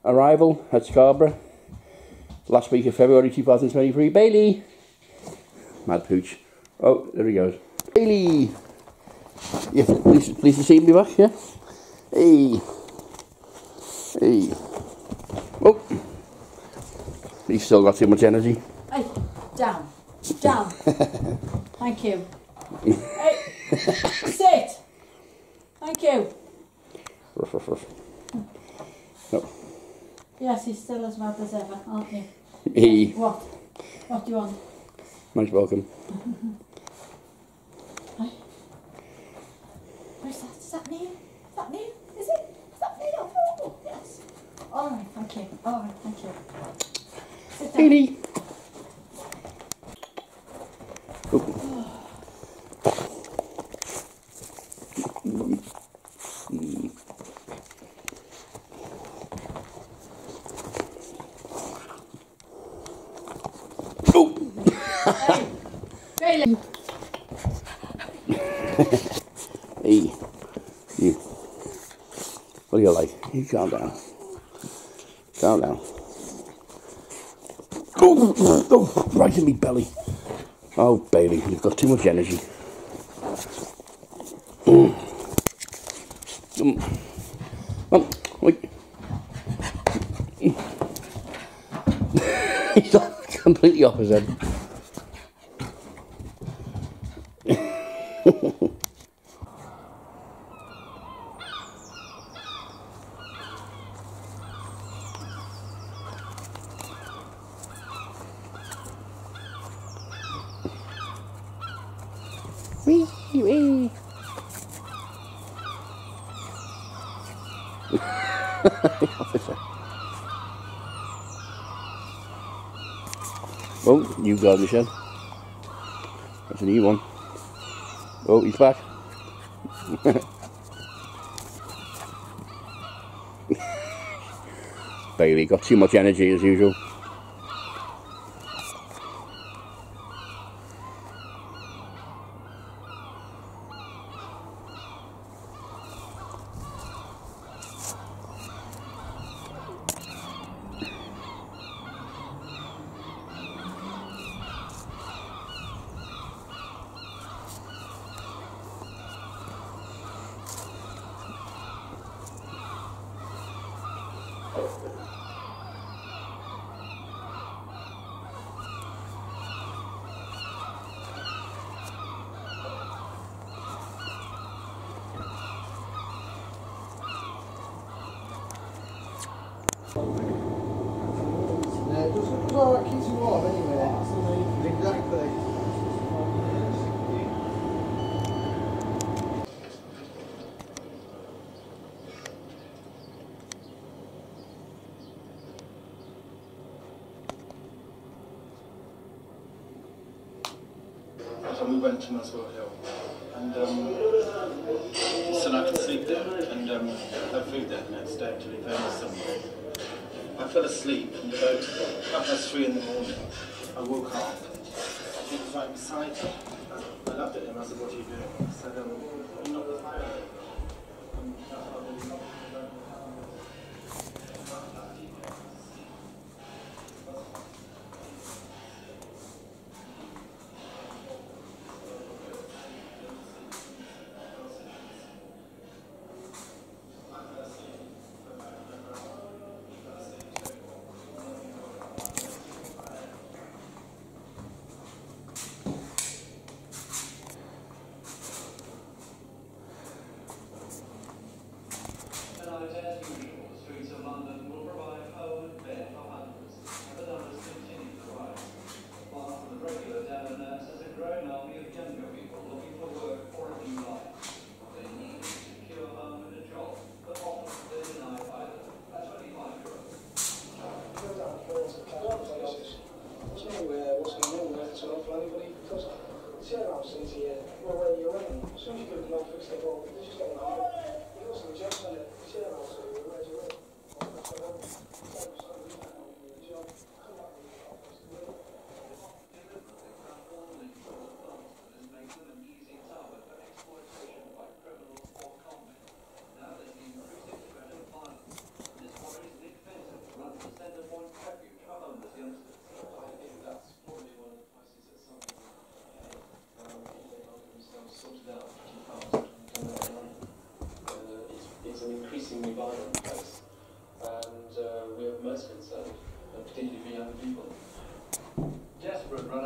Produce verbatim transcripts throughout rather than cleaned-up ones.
Arrival at Scarborough, last week of February two thousand twenty-three. Bailey! Mad pooch. Oh, there he goes. Bailey! Yeah, pleased, pleased to see me back, yeah? Hey! Hey! Oh! He's still got too much energy. Hey, down. Down. Thank you. Hey, sit! Thank you. Ruff, ruff, ruff. No. Yes, he's still as mad as ever, aren't you? Hey! What? What do you want? Nice welcome. Hey. Where's that? Is that new? Is that new? Is it? Is that new? Oh, yes. Alright, thank you. Alright, thank you. Sit down. Bailey! Oh. Hey, Bailey! Hey, you. What do you like? You calm down. Calm down. Oh, oh, right in me belly. Oh, Bailey, you've got too much energy. Mm. Mm. Oh, wait. He's completely off his head. Wee wee. Oh, you got Michelle. That's a new one. Oh, he's back. Bailey got too much energy as usual. Well, it keeps you warm anyway. Exactly. So we went to Muswell Hill, and um, so I could sleep there and um, have food there the next day to leave home somewhere. I fell asleep, and about half past three in the morning, I woke up. He was right beside me. I looked at him. I said, "What are you doing?" I said, um, "I'm not the fire." Um,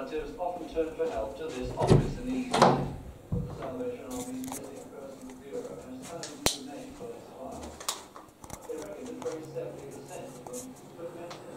relatives often turn for help to this office in the evening. But the Salvation Army's missing persons bureau has turned to the name for its file. They reckon that very seventy percent of them could have been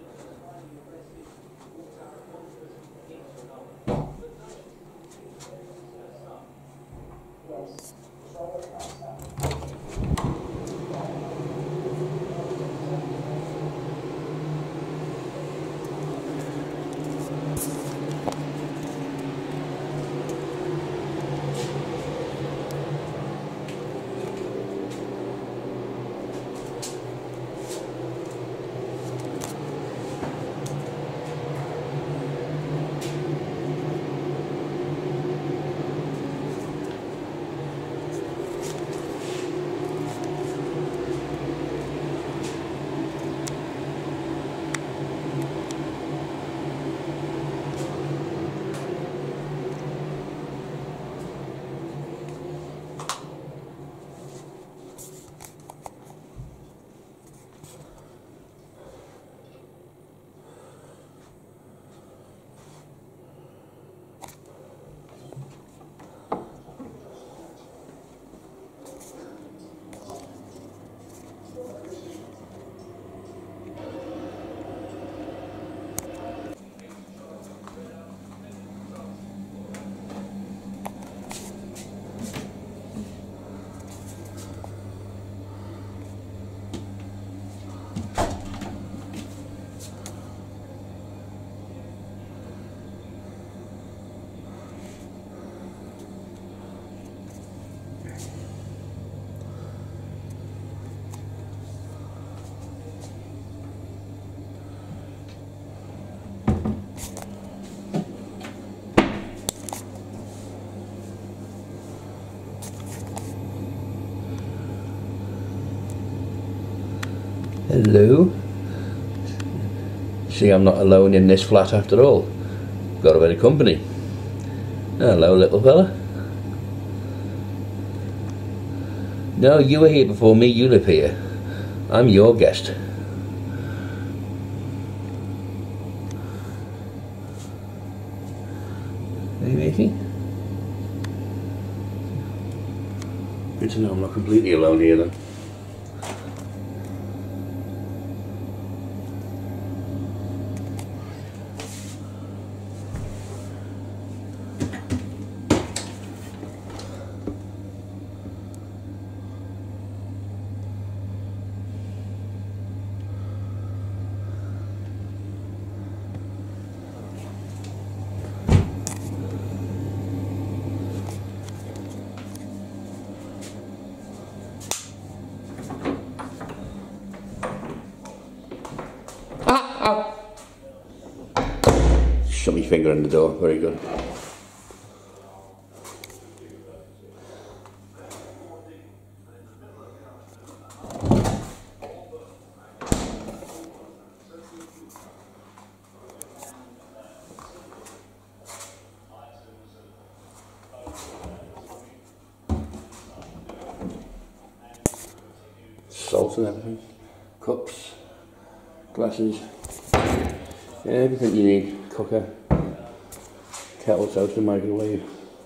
Hello. See, I'm not alone in this flat after all. Got a bit of company. Hello, little fella. No, you were here before me, you live here. I'm your guest. Hey, matey. Good to know I'm not completely alone here then. Shut my finger in the door, very good. Salt and everything, cups, glasses, everything you need. Cooker, kettle, toaster, microwave.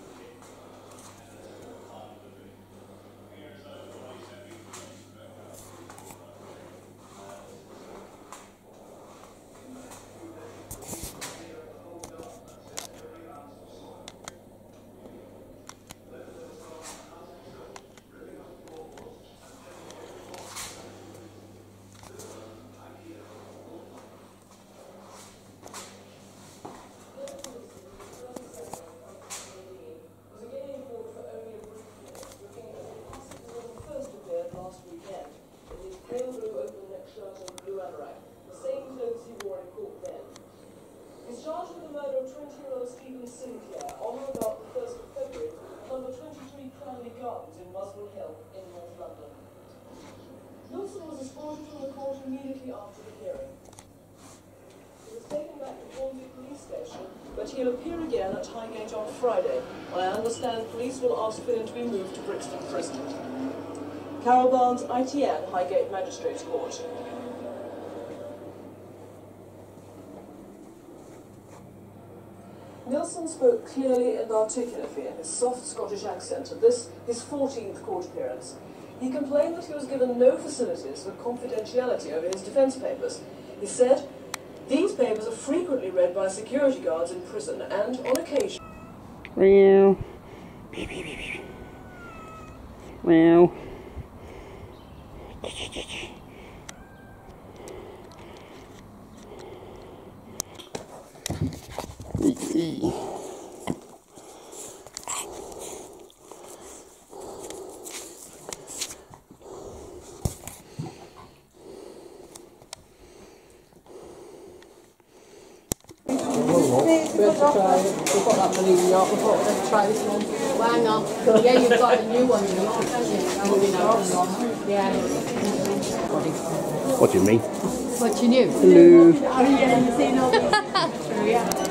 Immediately after the hearing. He was taken back to Hornsey Police Station, but he'll appear again at Highgate on Friday. I understand police will ask for him to be moved to Brixton Prison. Carol Barnes, I T N, Highgate Magistrates Court. Nilsson spoke clearly and articulately in his soft Scottish accent at this, his fourteenth court appearance. He complained that he was given no facilities for confidentiality over his defence papers. He said, "These papers are frequently read by security guards in prison and, on occasion..." Meow. Meow. We have to try it. We've got that many in York. We thought we'd try this one. Well, hang on. Yeah, you've got a new one in York, haven't you? Oh, you know, yeah. What do you mean? What you knew? Hello. Oh, yeah, you've seen all these. True, yeah.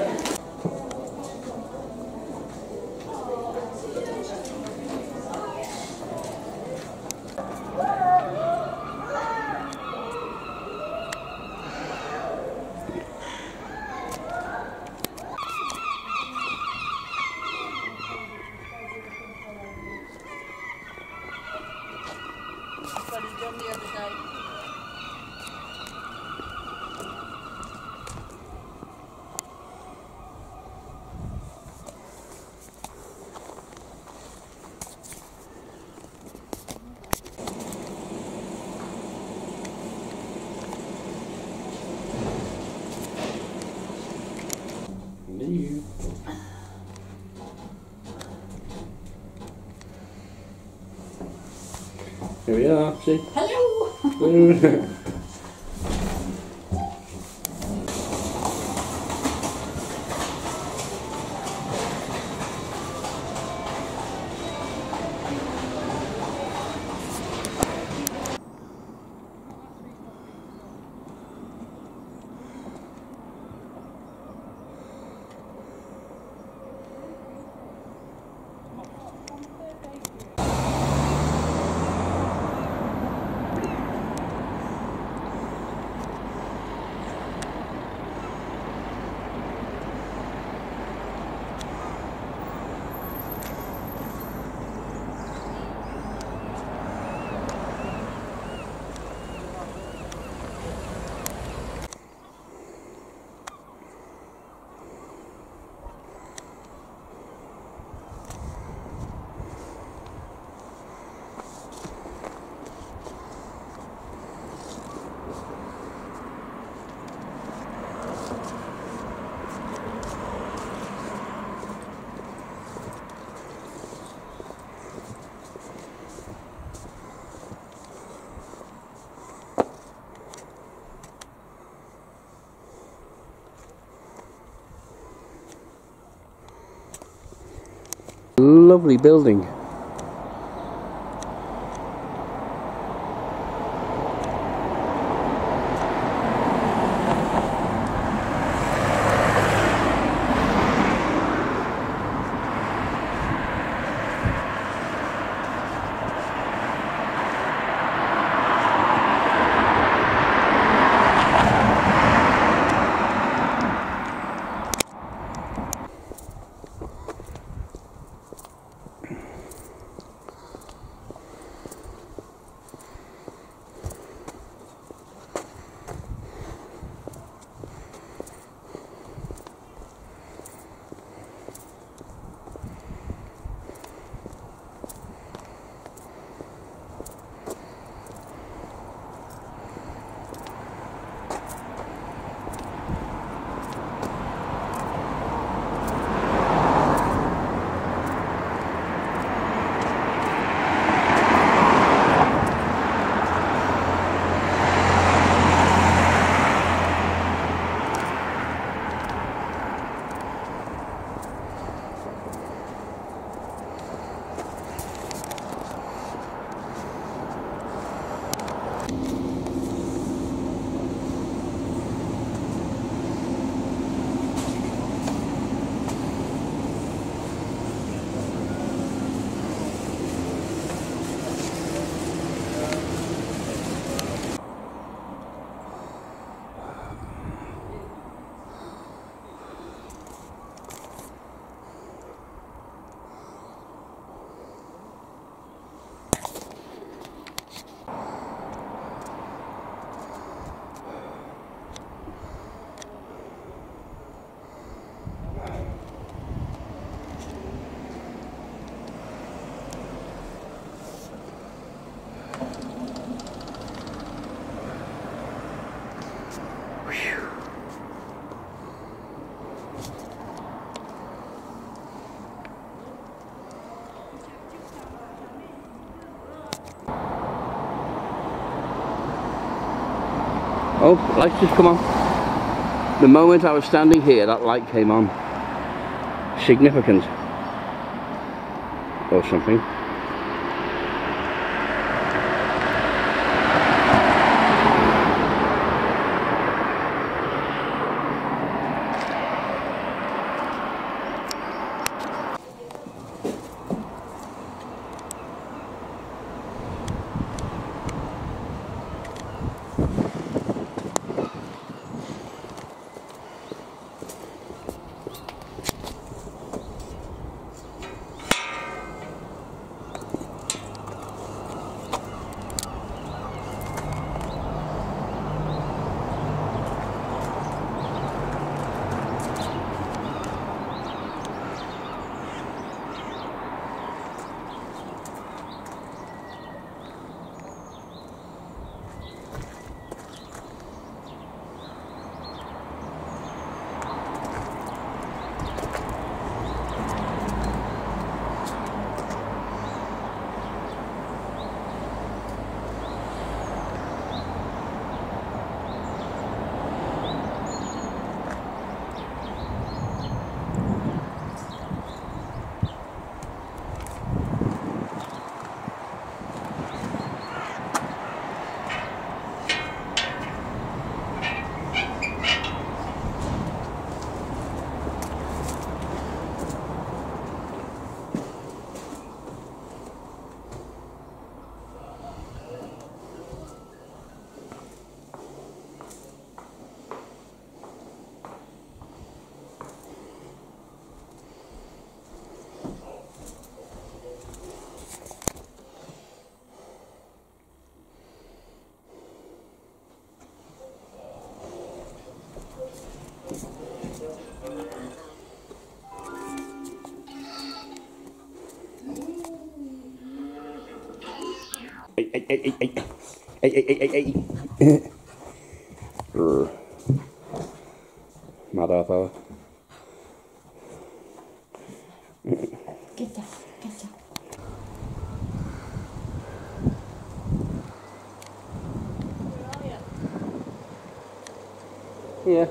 Here we are, see? Hello! Lovely building. Oh, light's just come on. The moment I was standing here, that light came on. Significant. Or something. Hey, hey, hey, hey, hey, hey, hey, hey, hey. Grr. Mad half hour. Get down, get down. Yeah.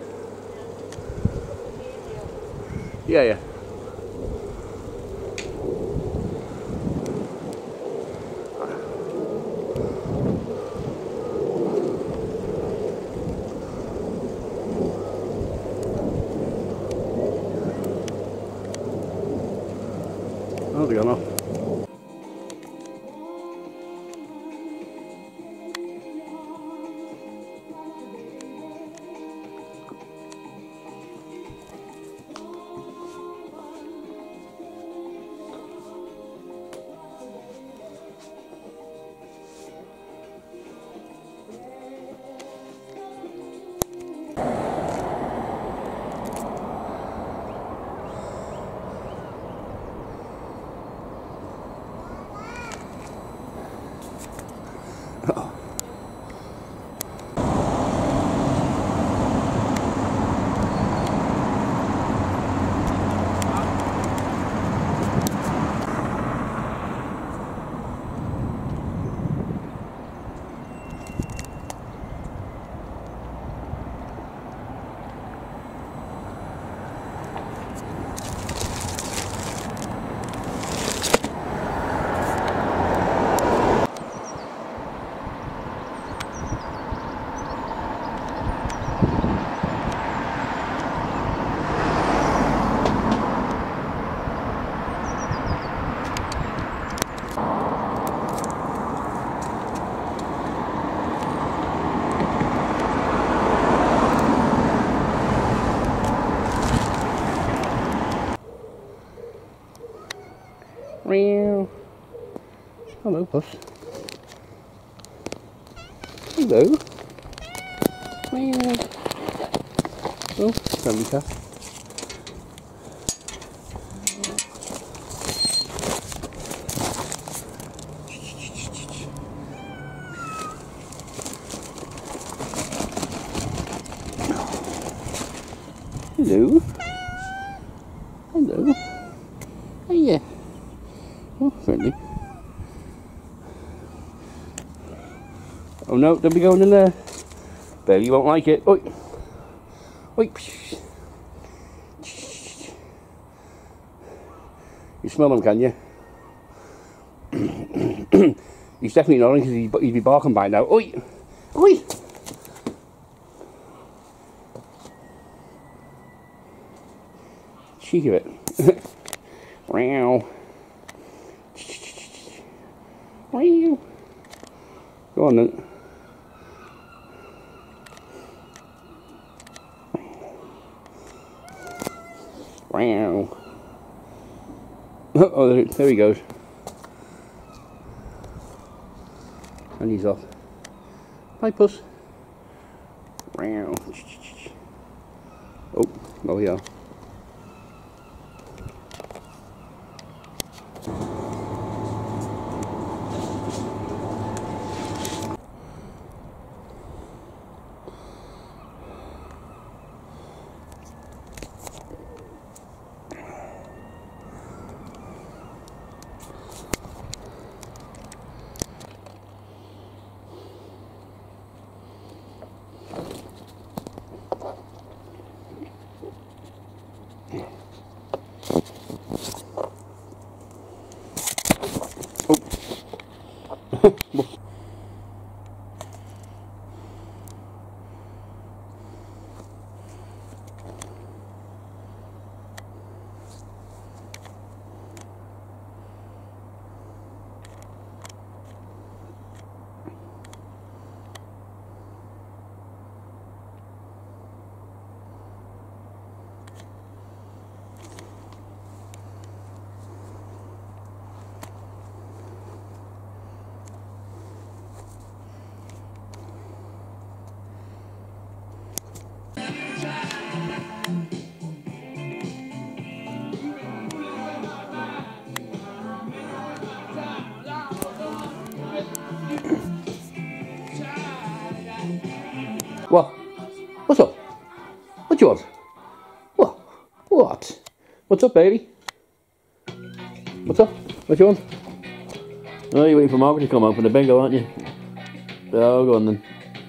Yeah, yeah. Oh, they gone off. Meow. Hello, puss. Hello. Meow. Oh, friendly cat. Hello. Hello. Hey, yeah. Oh, friendly. Oh no, don't be going in there. Bailey won't like it. Oi. Oi. You smell them, can you? He's definitely not because he'd, he'd be barking by now. Oi. Oi. Cheek of it. Wow. Wow. Go on then. Wow. Oh, there, there he goes. And he's off. Bye, puss. Wow. Oh, oh yeah. What? What's up? What do you want? What? What? What's up, baby? What's up? What do you want? Oh, you're waiting for Margaret to come open the bingo, aren't you? Oh, go on then.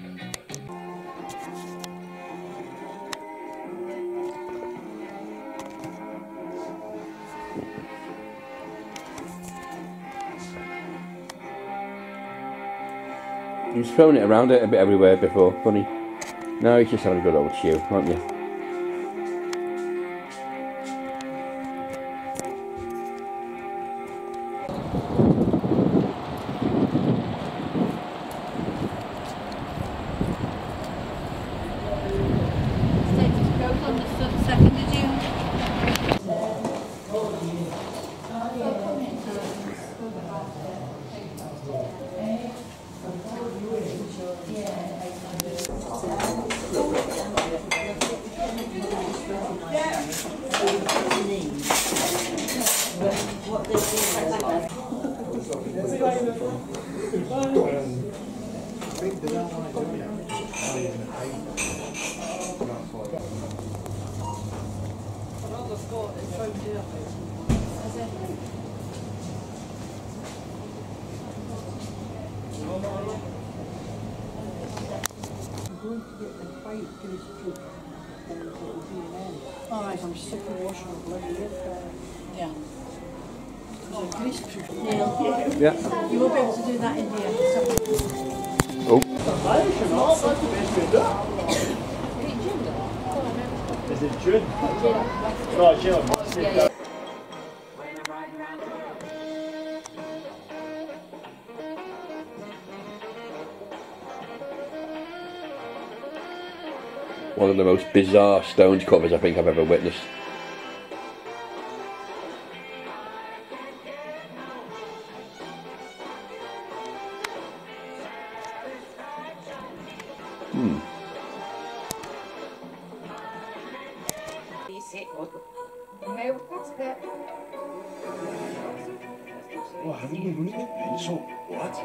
He was throwing it around it a bit everywhere before, funny. Now he's just having a good old chew, aren't you? Status goes on the second of June. Alright, I'm sick of washing the bloody lip. Yeah. Neil, Yeah. you won't be able to do that in here. Oh. Is it June? Right, June. One of the most bizarre Stones covers I think I've ever witnessed. Hmm. Oh, haven't you really been pencil? What?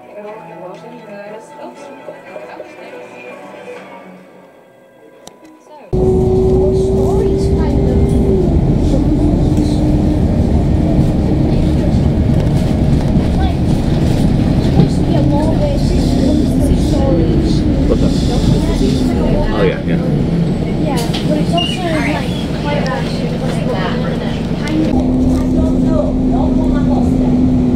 Stories kind of like supposed to be a more basis stories. What's that? Yeah. Yeah, but it's also like quite a I don't know. No one I lost it.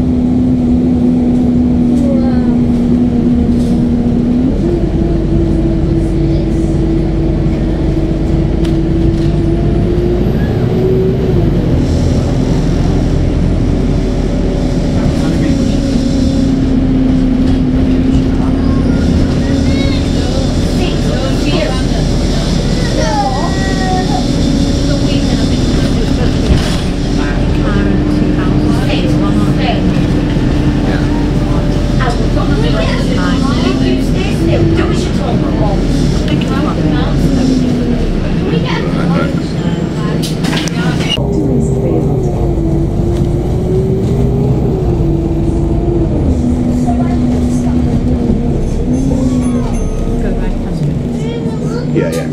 Yeah, yeah.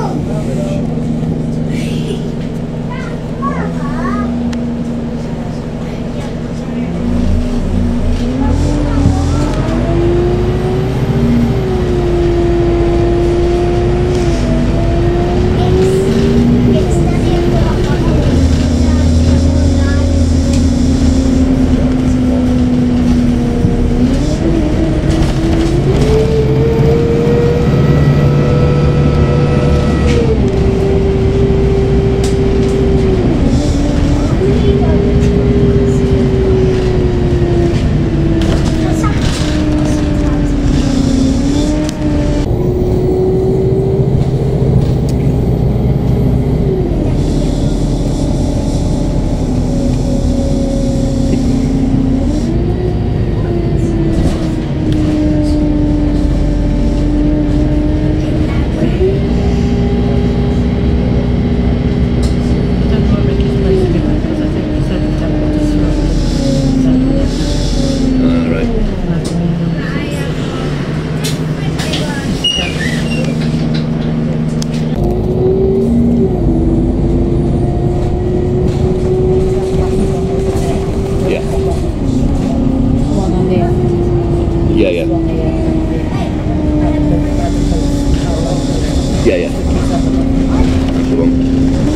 Yeah, yeah. Yeah, yeah. That's the one.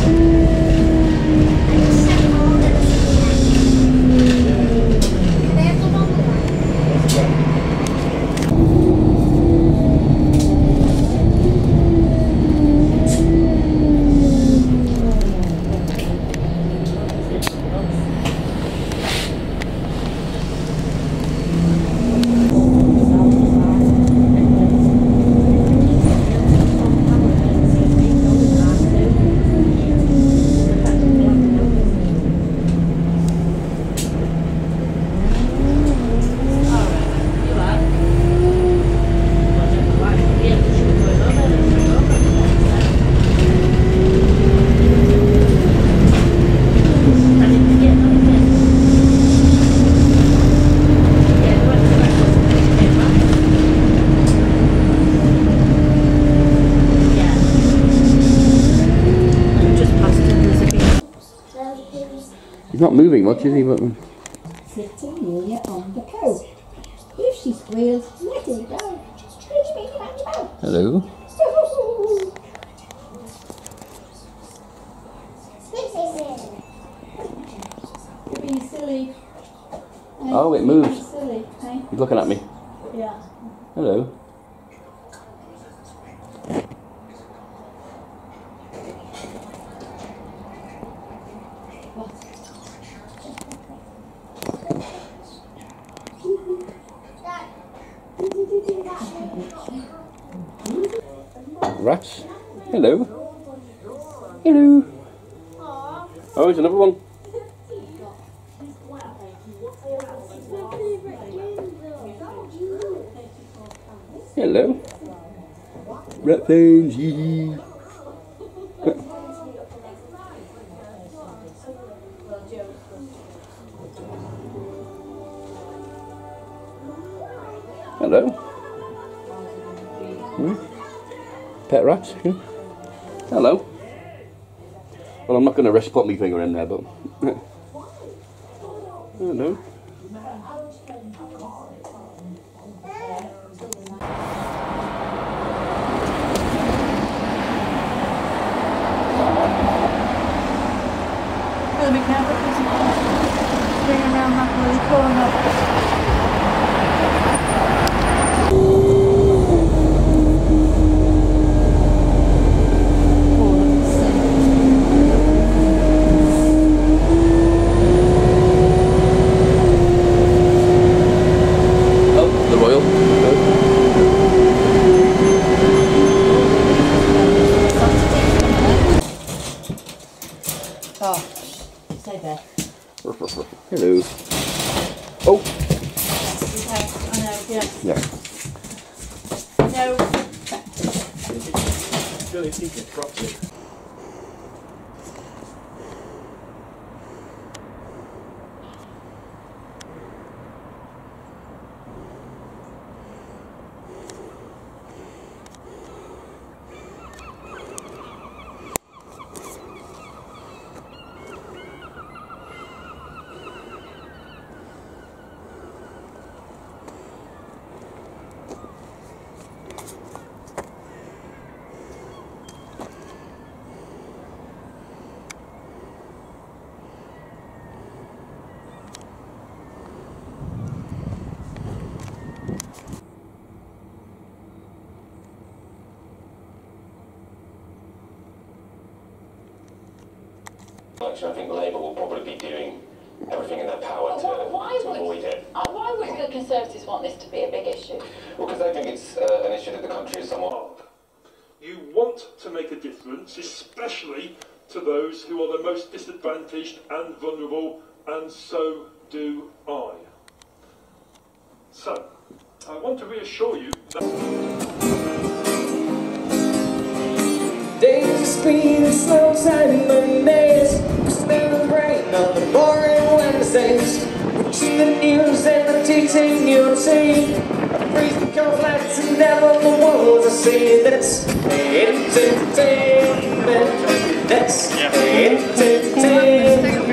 He's not moving much, is he? But Sitting Amelia on the coat. If she squeals, let it go. hello. You're being silly. Oh, it moves. Silly, eh? He's looking at me. Yeah. Hello. Rats. Hello. Hello. Oh, there's another one. Hello. Rat planes, hee hee. Hello. Hmm? Pet rats. Yeah. Hello. Well, I'm not going to risk putting my finger in there, but hello. be careful because it's swinging around that bloody corner. Oh, stay there. Hello. Oh. Okay, I know, yeah. Yeah. No. Really think it properly. I think Labour will probably be doing everything in their power to, why to would, avoid it. uh, why would the Conservatives want this to be a big issue? Well, because they think it's uh, an issue that the country is somewhat... You want to make a difference, especially to those who are the most disadvantaged and vulnerable, and so do I. So, I want to reassure you that... Days of speed and slow time Mondays, smelling rain on the boring Wednesdays. Watching the news and the teaching your team. I praise the cold lights and down on the walls. I say that's entertainment. That's entertainment.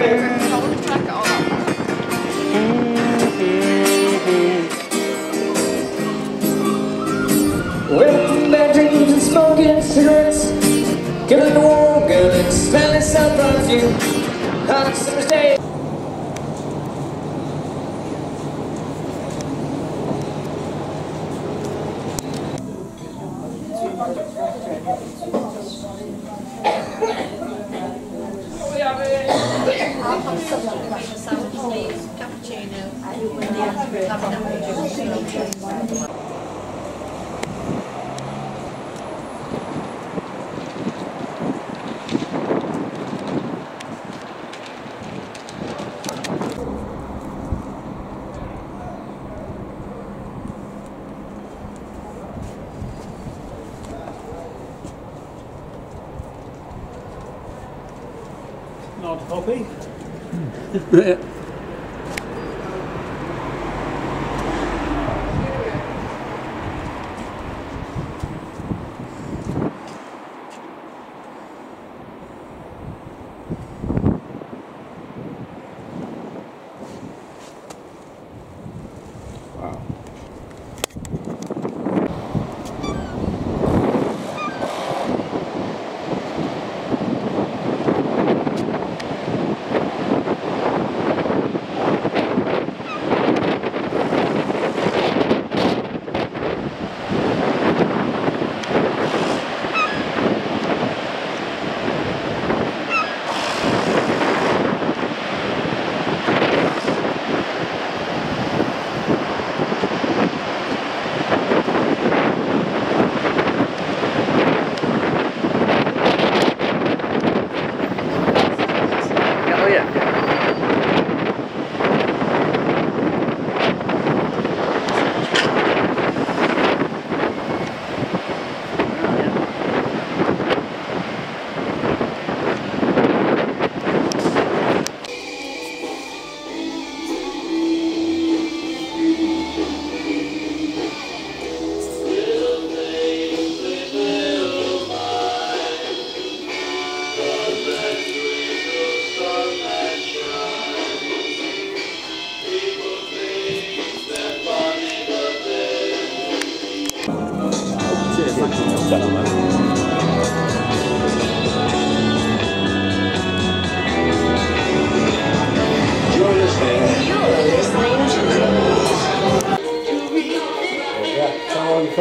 Welcome back dreams and smoking cigarettes. Killing the warm girl and smelling some perfume. Hot summer's day. I'll have something like a salad, please. Cappuccino. Not hobby.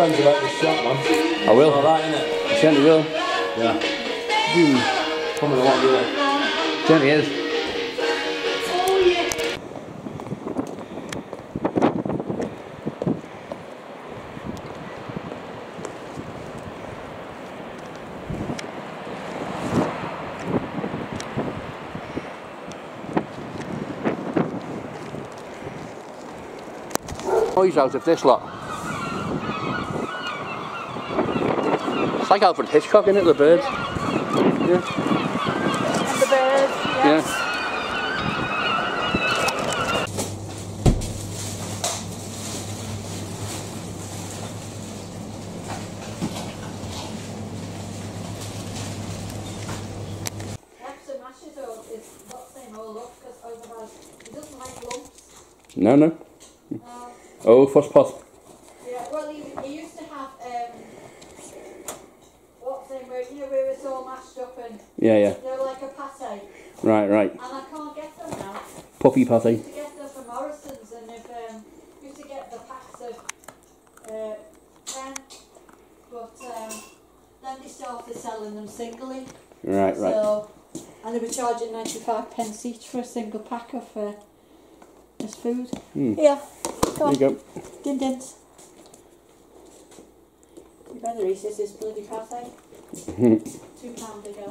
friends about this shop, man. I will. All right, innit? I certainly will. Yeah. Hmm. Coming along, isn't it? Certainly is. Noise out of this lot. It's like Alfred Hitchcock, isn't it? The birds. Yeah. And the birds, yes. Yeah. Extra mashes or is not saying all up because otherwise he doesn't like lumps. No, no. No. Oh, first pot. Yeah, well, he, he used to have, um, what's the name, where, you know, where it's all mashed up and, Yeah, yeah. you know, like a pate. Right, right. And I can't get them now. Puppy I pate. used to get them from Morrison's and if, um, used to get the packs of, uh, ten, but, um, then they started selling them singly. Right, right. So, and they were charging ninety-five pence each for a single pack of, uh, this food. Hmm. Yeah, go on. There you go. Din dins. You better eat this, this bloody pate. Two pound ago.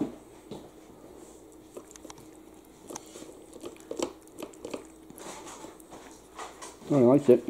Oh, I liked it.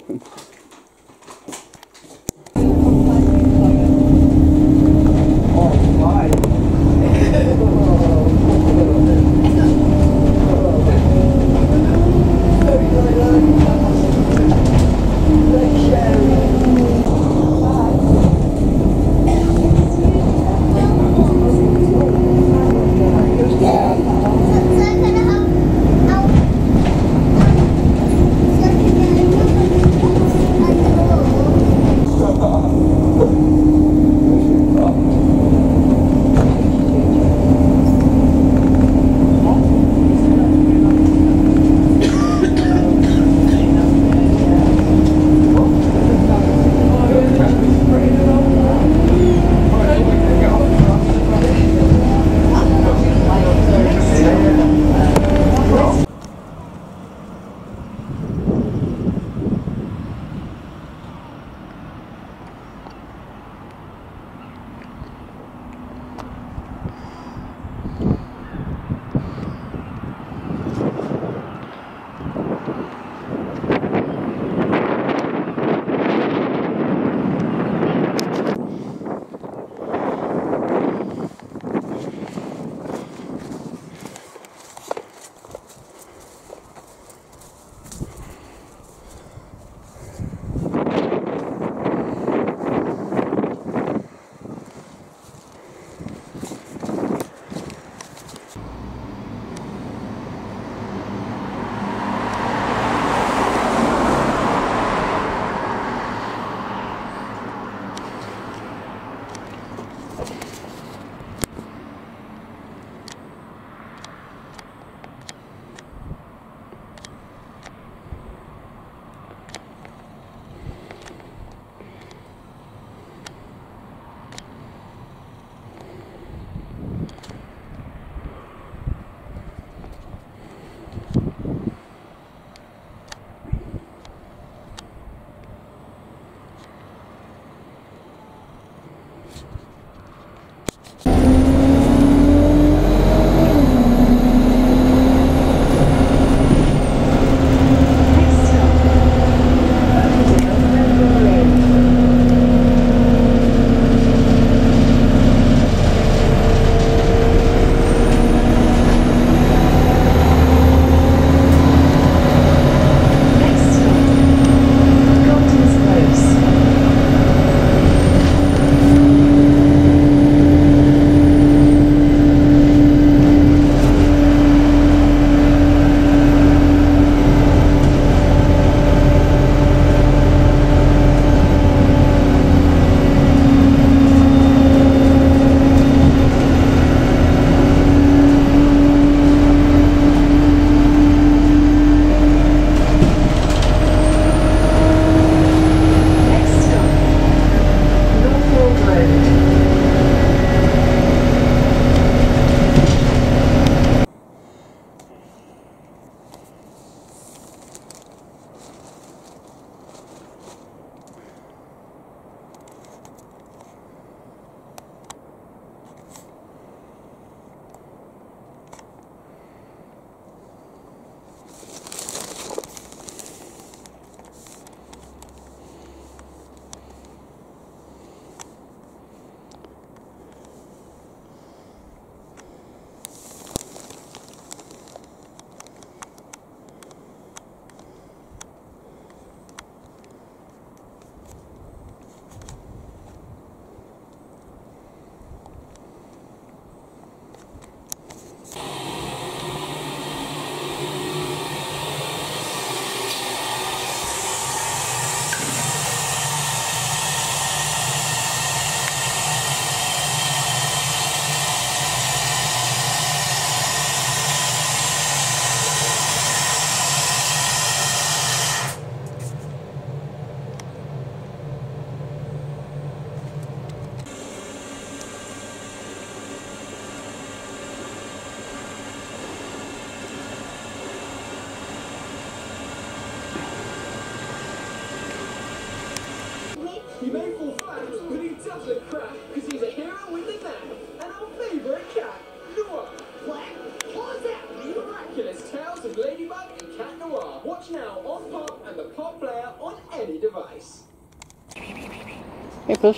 Maple flaps, but he doesn't crack, because he's a hero with a knack. And our favourite cat, Noir. Black, pause out! The miraculous tales of Ladybug and Cat Noir. Watch now on Pop and the Pop Player on any device. Hey, Puss.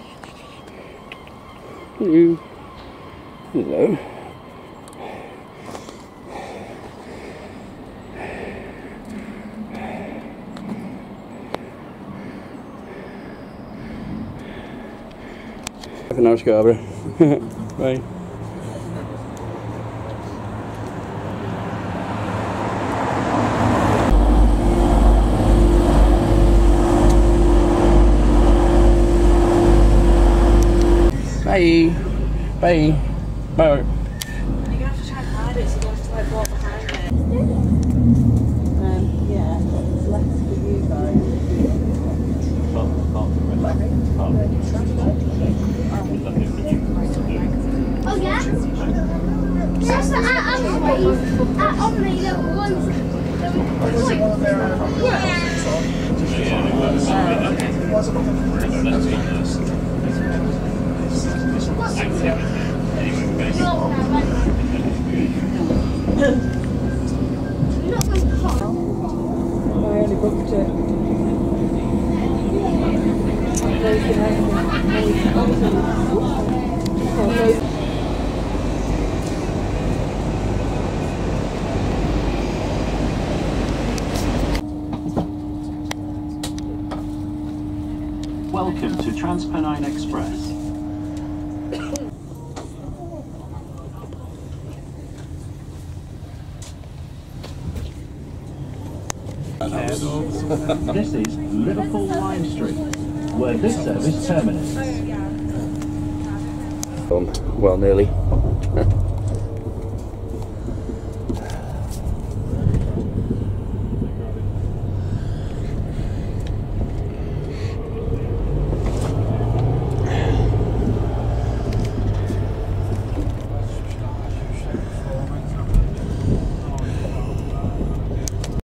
Hello. Hello. For now, Scarborough. Bye. Bye. Bye. Bye. You're gonna have to try and hide it, so you're gonna have to like walk behind it. Um, yeah, it's left for you guys. Oh yeah? Yes, at Omni, at Omni, there were ones. I only booked it. Welcome to Transpennine Express. This is Liverpool Lime Street, where this service terminates. Um, well, nearly.